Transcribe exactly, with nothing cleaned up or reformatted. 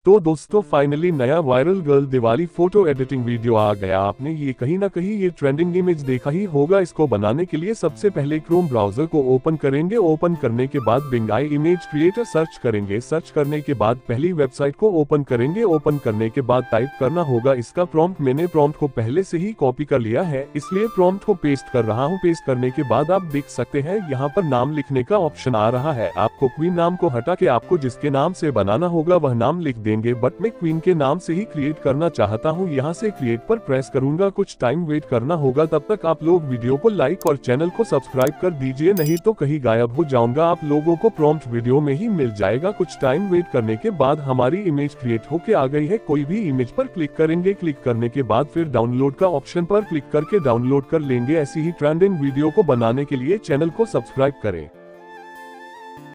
तो दोस्तों फाइनली नया viral girl Diwali photo editing video आ गया। आपने ये कहीं ना कहीं ये ट्रेंडिंग इमेज देखा ही होगा। इसको बनाने के लिए सबसे पहले क्रोम ब्राउजर को ओपन करेंगे। ओपन करने के बाद Bing AI image creator search करेंगे। सर्च करने के बाद पहली वेबसाइट को ओपन करेंगे। ओपन करने के बाद टाइप करना होगा इसका प्रॉम्प्ट। मैंने प्रॉम्प्ट को पहले से ही कॉपी कर लिया है, इसलिए प्रॉम्प्ट को पेस्ट कर रहा हूँ। पेस्ट करने के बाद आप देख सकते हैं यहाँ पर नाम लिखने का ऑप्शन आ रहा है। आपको क्वीन नाम को हटा के आपको जिसके नाम से बनाना होगा वह नाम लिख देंगे, बट मैं क्वीन के नाम से ही क्रिएट करना चाहता हूं। यहां से क्रिएट पर प्रेस करूंगा। कुछ टाइम वेट करना होगा। तब तक आप लोग वीडियो को लाइक और चैनल को सब्सक्राइब कर दीजिए, नहीं तो कहीं गायब हो जाऊंगा। आप लोगों को प्रॉम्प्ट वीडियो में ही मिल जाएगा। कुछ टाइम वेट करने के बाद हमारी इमेज क्रिएट होके आ गई है। कोई भी इमेज पर क्लिक करेंगे। क्लिक करने के बाद फिर डाउनलोड का ऑप्शन पर क्लिक करके डाउनलोड कर लेंगे। ऐसी ही ट्रेंडिंग वीडियो को बनाने के लिए चैनल को सब्सक्राइब करें।